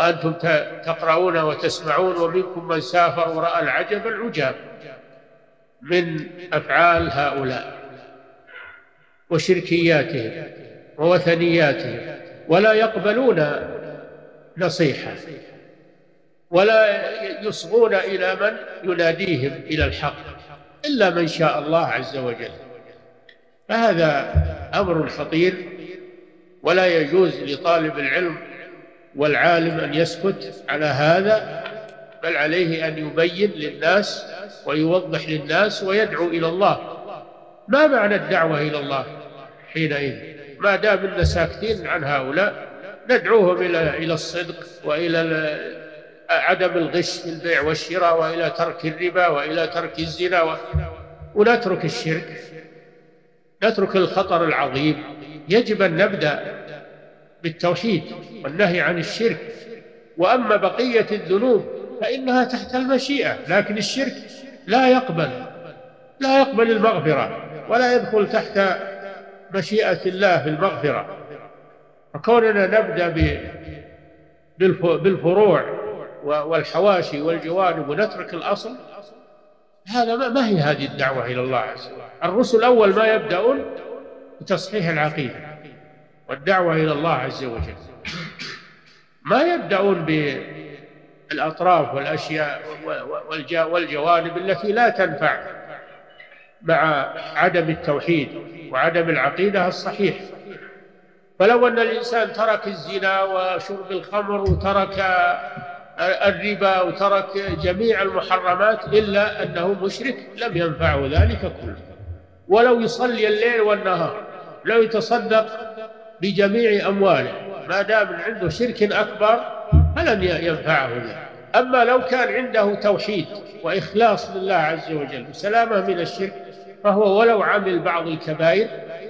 وأنتم تقرؤون وتسمعون ومنكم من سافر ورأى العجب العجاب من أفعال هؤلاء وشركياتهم ووثنياتهم، ولا يقبلون نصيحة ولا يصغون إلى من يناديهم إلى الحق إلا من شاء الله عز وجل. فهذا أمر خطير، ولا يجوز لطالب العلم والعالم أن يسكت على هذا، بل عليه أن يبين للناس ويوضح للناس ويدعو إلى الله. ما معنى الدعوة إلى الله حينئذ؟ ما دام إننا ساكتين عن هؤلاء ندعوهم إلى الصدق وإلى عدم الغش في البيع والشراء وإلى ترك الربا وإلى ترك الزنا ونترك الشرك، نترك الخطر العظيم. يجب أن نبدأ بالتوحيد والنهي عن الشرك، وأما بقية الذنوب فإنها تحت المشيئة، لكن الشرك لا يقبل المغفرة ولا يدخل تحت مشيئة الله في المغفرة. فكوننا نبدأ بالفروع والحواشي والجوانب ونترك الأصل، هذا ما هي هذه الدعوة إلى الله عز وجل. الرسل أول ما يبدأون بتصحيح العقيدة والدعوة إلى الله عز وجل، ما يبدأون بالأطراف والأشياء والجوانب التي لا تنفع مع عدم التوحيد وعدم العقيدة الصحيح. فلو أن الإنسان ترك الزنا وشرب الخمر وترك الربا وترك جميع المحرمات إلا أنه مشرك لم ينفعه ذلك كله. ولو يصلي الليل والنهار، لو يتصدق بجميع أمواله، ما دام عنده شرك أكبر فلن ينفعه ذلك. أما لو كان عنده توحيد وإخلاص لله عز وجل وسلامة من الشرك، فهو ولو عمل بعض الكبائر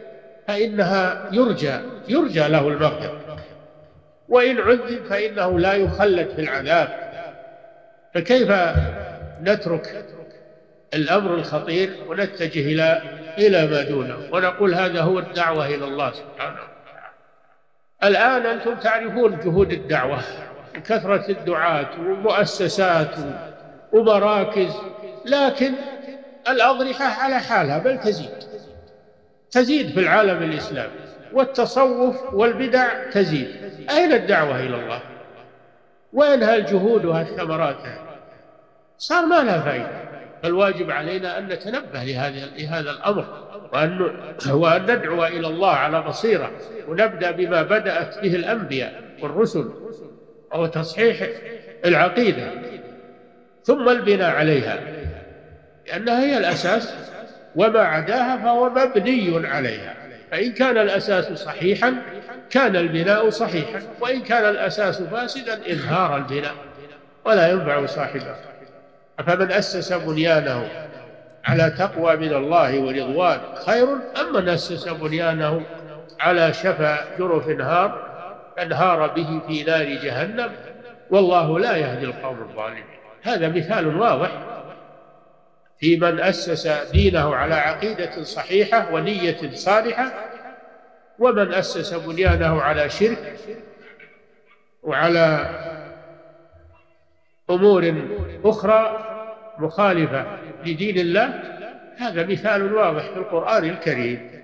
فإنها يرجى له المغفرة، وإن عذب فإنه لا يخلد في العذاب. فكيف نترك الأمر الخطير ونتجه إلى ما دونه ونقول هذا هو الدعوة إلى الله سبحانه وتعالى؟ الآن أنتم تعرفون جهود الدعوة وكثرة الدعاة ومؤسسات ومراكز، لكن الأضرحة على حالها بل تزيد في العالم الإسلامي، والتصوف والبدع تزيد. أين الدعوة إلى الله؟ وين هالجهود وهالثمرات؟ صار ما لها فائدة. فالواجب علينا أن نتنبه لهذا الأمر، وأن ندعو إلى الله على بصيرة، ونبدأ بما بدأت به الأنبياء والرسل، وهو تصحيح العقيدة ثم البناء عليها، لأنها هي الأساس، وما عداها فهو مبني عليها. فإن كان الأساس صحيحا كان البناء صحيحا، وإن كان الأساس فاسدا انهار البناء ولا ينفع صاحبه. أفمن أسس بنيانه على تقوى من الله ورضوان خير أم من أسس بنيانه على شفا جرف انهار به في نار جهنم والله لا يهدي القوم الظالمين. هذا مثال واضح في من أسس دينه على عقيدة صحيحة ونية صالحة، ومن أسس بنيانه على شرك وعلى أمور أخرى مخالفة لدين الله. هذا مثال واضح في القرآن الكريم.